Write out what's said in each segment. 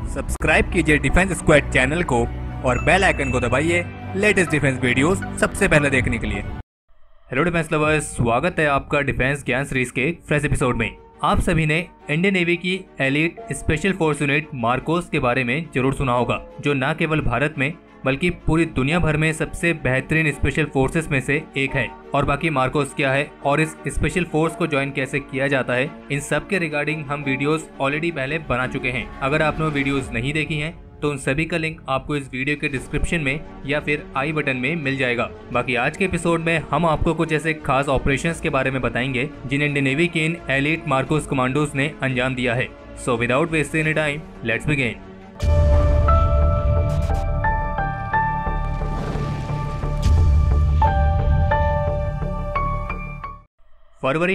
Subscribe कीजिए defence squad channel को और बेल आइकन को दबाइए लेटेस्ट डिफेंस वीडियोस सबसे पहले देखने के लिए। हेलो डिफेंस लवर्स, स्वागत है आपका डिफेंस ज्ञान सीरीज के फ्रेश एपिसोड में। आप सभी ने इंडियन नेवी की elite special force unit Marcos के बारे में जरूर सुना होगा, जो न केवल भारत में बल्कि पूरी दुनिया भर में सबसे बेहतरीन स्पेशल फोर्सेस में से एक है। और बाकी मार्कोस क्या है और इस स्पेशल फोर्स को ज्वाइन कैसे किया जाता है, इन सब के रिगार्डिंग हम वीडियोस ऑलरेडी पहले बना चुके हैं। अगर आपने वो वीडियोस नहीं देखी हैं तो उन सभी का लिंक आपको इस वीडियो के डिस्क्रिप्शन में या फिर आई बटन में मिल जाएगा। बाकी आज के एपिसोड में हम आपको कुछ ऐसे खास ऑपरेशंस के बारे में बताएंगे जिन्हें इंडियन नेवी के इन एलीट मार्कोस कमांडोज ने अंजाम दिया है। So without wasting any time, let's begin. फरवरी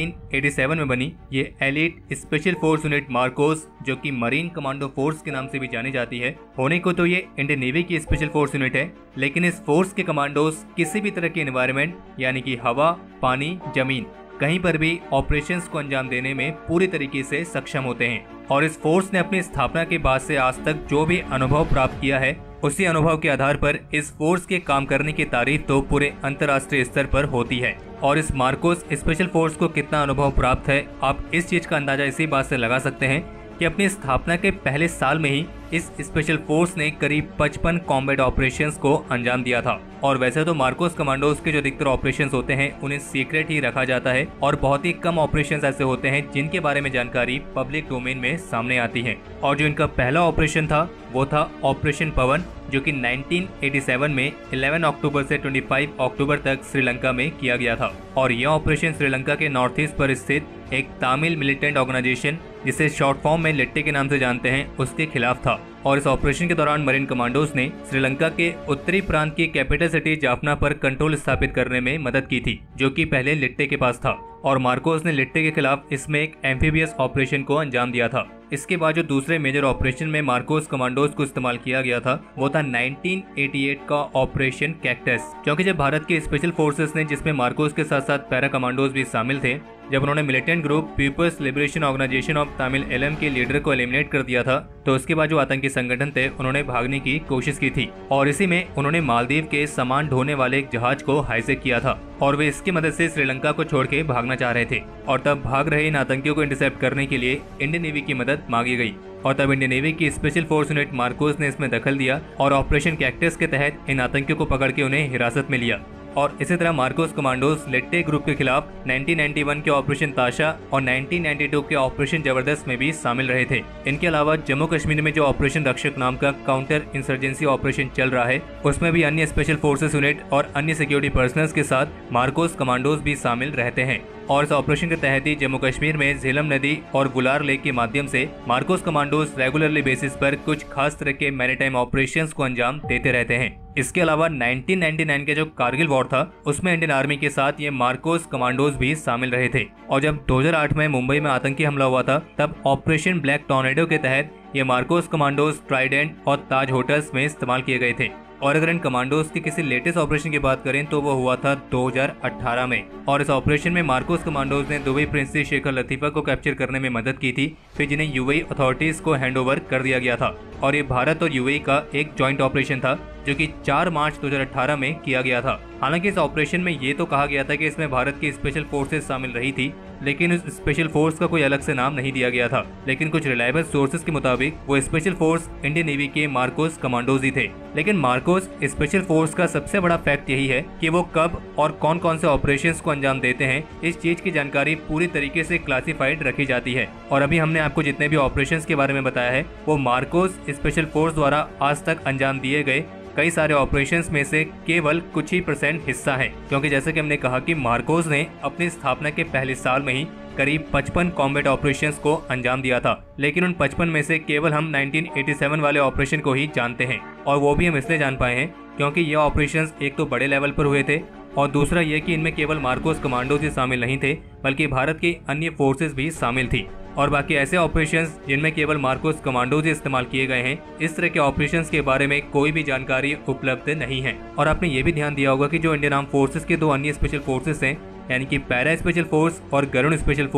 1987 में बनी ये elite special force unit Marcos, जो कि मरीन कमांडो फोर्स के नाम से भी जानी जाती है, होने को तो ये इंडियन नेवी की स्पेशल फोर्स यूनिट है, लेकिन इस फोर्स के कमांडोज किसी भी तरह के एनवायरनमेंट यानी कि हवा, पानी, जमीन, कहीं पर भी ऑपरेशंस को अंजाम देने में पूरी तरीके से सक्षम होते हैं। और इस फोर्स ने अपनी स्थापना के बाद से आज तक जो भी अनुभव प्राप्त किया है, उसी अनुभव के आधार पर इस फोर्स के काम करने की तारीफ तो पूरे अंतर्राष्ट्रीय स्तर पर होती है। और इस मार्कोस स्पेशल फोर्स को कितना अनुभव प्राप्त है, आप इस चीज का अंदाजा इसी बात से लगा सकते हैं कि अपनी स्थापना के पहले साल में ही इस स्पेशल फोर्स ने करीब 55 कॉम्बैट ऑपरेशंस को अंजाम दिया था। और वैसे तो मार्कोस कमांडोज के जो अधिकतर ऑपरेशंस होते हैं उन्हें सीक्रेट ही रखा जाता है और बहुत ही कम ऑपरेशंस ऐसे होते हैं जिनके बारे में जानकारी पब्लिक डोमेन में सामने आती है। और जो इनका पहला ऑपरेशन था वो था ऑपरेशन पवन, जो कि 1987 में 11 अक्टूबर से 25 अक्टूबर तक श्रीलंका में किया गया था। और यह ऑपरेशन श्रीलंका के नॉर्थ ईस्ट पर स्थित एक तमिल मिलिटेंट ऑर्गेनाइजेशन, जिसे शॉर्ट फॉर्म में लिट्टे के नाम से जानते हैं, उसके खिलाफ था। और इस ऑपरेशन के दौरान मरीन कमांडोज ने श्रीलंका के उत्तरी प्रांत की कैपिटल सिटी जाफना पर कंट्रोल स्थापित करने में मदद की थी, जो कि पहले लिट्टे के पास था। और मार्कोस ने लिट्टे के खिलाफ इसमें एक एम्फीबियस ऑपरेशन को अंजाम दिया था। इसके बाद जो दूसरे मेजर ऑपरेशन में मार्कोस कमांडोज को इस्तेमाल किया गया था वो था 1988 का ऑपरेशन कैक्टस, क्योंकि जब भारत के स्पेशल फोर्सेस ने, जिसमें मार्कोस के साथ साथ पैरा कमांडोज भी शामिल थे, जब उन्होंने militant group people's liberation organisation of Tamil Eelam के लीडर को एलिमिनेट कर दिया था, तो उसके बाद जो आतंकी संगठन थे उन्होंने भागने की कोशिश की थी। और इसी में उन्होंने मालदीव के सामान ढोने वाले एक जहाज को हाईजैक किया था और वे इसकी मदद से श्रीलंका को छोड़ के भागना चाह रहे थे। और तब भाग रहे इन आतंकियों को इंटरसेप्ट करने के लिए इंडियन नेवी की मदद मांगी गई। और तब इंडियन नेवी की स्पेशल फोर्स यूनिट मार्कोस ने इसमें दखल दिया और ऑपरेशन कैक्टस के तहत इन आतंकियों को पकड़ के उन्हें हिरासत में लिया। और इसी तरह मार्कोस कमांडोज लिट्टे ग्रुप के खिलाफ 1991 के ऑपरेशन ताशा और 1992 के ऑपरेशन जबरदस्त में भी शामिल रहे थे। इनके अलावा जम्मू कश्मीर में जो ऑपरेशन रक्षक नाम का काउंटर इंसर्जेंसी ऑपरेशन चल रहा है, उसमें भी अन्य स्पेशल फोर्सेस यूनिट और अन्य सिक्योरिटी पर्सनल्स के साथ मार्कोस कमांडोज भी शामिल रहते हैं। और इस ऑपरेशन के तहत ही जम्मू कश्मीर में झेलम नदी और गुलार लेक के माध्यम से मार्कोस कमांडोज रेगुलरली बेसिस पर कुछ खास तरह के मैरीटाइम ऑपरेशंस को अंजाम देते रहते हैं। इसके अलावा 1999 के जो कारगिल वॉर था, उसमें इंडियन आर्मी के साथ ये मार्कोस कमांडोज भी शामिल रहे थे। और जब 2008 में मुंबई में आतंकी हमला हुआ था, तब ऑपरेशन ब्लैक टॉर्नेडो के तहत ये मार्कोस कमांडोज ट्राइडेंट और ताज होटल्स में इस्तेमाल किए गए थे। और अगर इन कमांडोज के किसी लेटेस्ट ऑपरेशन की बात करें तो वो हुआ था 2018 में। और इस ऑपरेशन में मार्कोस कमांडोज ने दुबई प्रिंसेस शेखर लतीफा को कैप्चर करने में मदद की थी, फिर जिन्हें यूएई अथॉरिटीज को हैंडओवर कर दिया गया था। और ये भारत और यूएई का एक जॉइंट ऑपरेशन था, जो कि 4 मार्च 2018 में किया गया था। हालांकि इस ऑपरेशन में ये तो कहा गया था कि इसमें भारत की स्पेशल फोर्सेस शामिल रही थी, लेकिन उस स्पेशल फोर्स का कोई अलग से नाम नहीं दिया गया था। लेकिन कुछ रिलायबल सोर्सेज के मुताबिक वो स्पेशल फोर्स इंडियन नेवी के मार्कोस कमांडोज ही थे। लेकिन मार्कोस स्पेशल फोर्स का सबसे बड़ा फैक्ट यही है कि वो कब और कौन कौन से ऑपरेशंस को अंजाम देते हैं, इस चीज की जानकारी पूरी तरीके से क्लासिफाइड रखी जाती है। और अभी हमने आपको जितने भी ऑपरेशंस के बारे में बताया है, वो मार्कोस स्पेशल फोर्स द्वारा आज तक अंजाम दिए गए कई सारे ऑपरेशंस में से केवल कुछ ही % हिस्सा है। क्योंकि जैसे कि हमने कहा कि मार्कोस ने अपनी स्थापना के पहले साल में ही करीब 55 कॉम्बैट ऑपरेशंस को अंजाम दिया था। लेकिन उन 55 में से केवल हम 1987 वाले ऑपरेशन को ही जानते हैं। और वो भी हम इसलिए जान पाए हैं क्योंकि ये ऑपरेशंस एक तो बड़े लेवल पर हुए थे, और दूसरा ये कि इनमें केवल मार्कोस कमांडोज ही शामिल नहीं थे, बल्कि भारत की अन्य फोर्सेस भी शामिल थी। और बाकी ऐसे ऑपरेशंस जिनमें केवल मार्कोस कमांडोज इस्तेमाल किए गए हैं, इस तरह के ऑपरेशंस के बारे में कोई भी जानकारी उपलब्ध नहीं है। और आपने ये भी ध्यान दिया होगा कि जो इंडियन आर्म फोर्सेस के 2 अन्य स्पेशल फोर्सेस हैं, यानी कि पैरा स्पेशल फोर्स और गरुड़ स्पेशल फोर्स,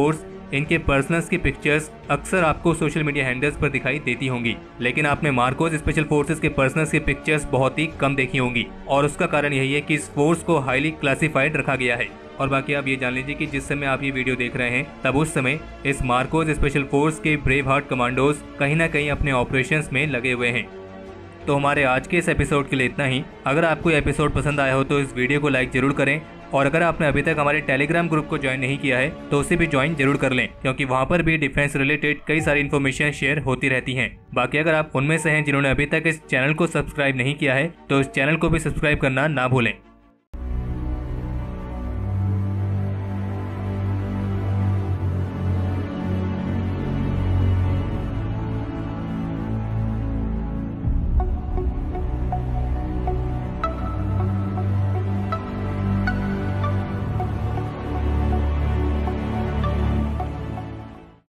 इनके पर्सनल्स की पिक्चर्स अक्सर आपको सोशल मीडिया हैंडल्स पर दिखाई देती होंगी, लेकिन आपने मार्कोस स्पेशल फोर्सेस के पर्सनल्स की पिक्चर्स बहुत ही कम देखी होंगी और उसका कारण यही है कि इस फोर्स को हाईली क्लासिफाइड रखा गया है। और बाकी आप ये जान लीजिए कि जिस समय आप ये वीडियो देख रहे हैं तब उस समय इस मार्कोस स्पेशल फोर्स के ब्रेव हार्ट कमांडोज कहीं ना कहीं अपने ऑपरेशंस में लगे हुए हैं। तो हमारे आज के इस एपिसोड के लिए इतना ही। अगर आपको ये एपिसोड पसंद आया हो तो इस वीडियो को लाइक जरूर करें, और अगर आपने अभी तक हमारे टेलीग्राम ग्रुप को ज्वाइन नहीं किया है तो उसे भी ज्वाइन जरूर कर लें, क्योंकि वहां पर भी डिफेंस रिलेटेड कई सारी इन्फॉर्मेशन शेयर होती रहती हैं। बाकी अगर आप उनमें से हैं जिन्होंने अभी तक इस चैनल को सब्सक्राइब नहीं किया है तो इस चैनल को भी सब्सक्राइब करना ना भूलें।